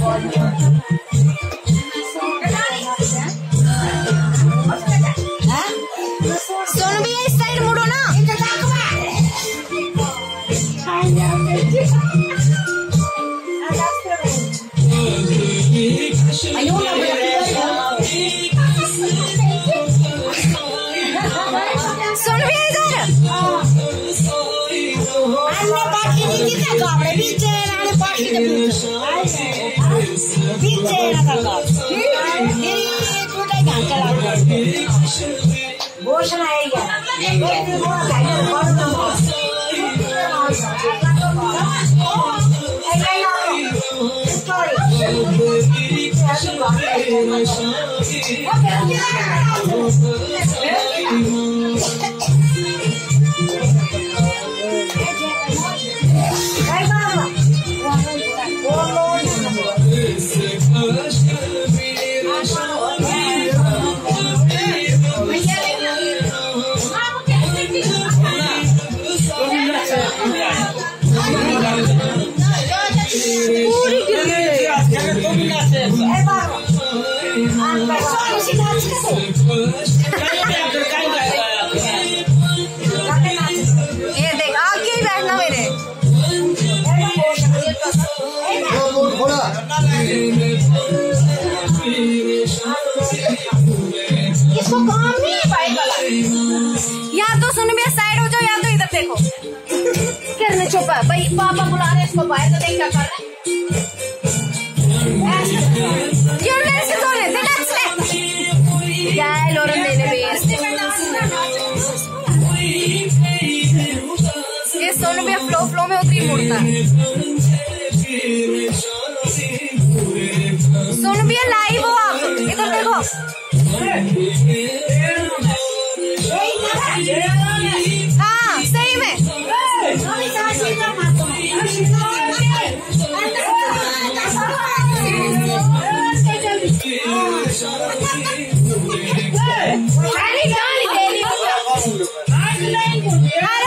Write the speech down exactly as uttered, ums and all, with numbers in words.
सोनू भैया इस साइड मुड़ो ना। सोनू भैया इधर। ये देख आगे ही बैठना मेरे। इसको काम नहीं है बाइक वाला। या तो सुन भैया साइड हो जाओ या तो इधर देखो। करने चुप है भाई, पापा बुला रहे इसको बाहर तो देख क्या कर रहे। क्या है लोरन देने में ये सोनू भैया फ्लो फ्लो में उतरी मुड़ता है। सोनू भैया लाइव हो आप, इधर देखो। हाँ सही में अरे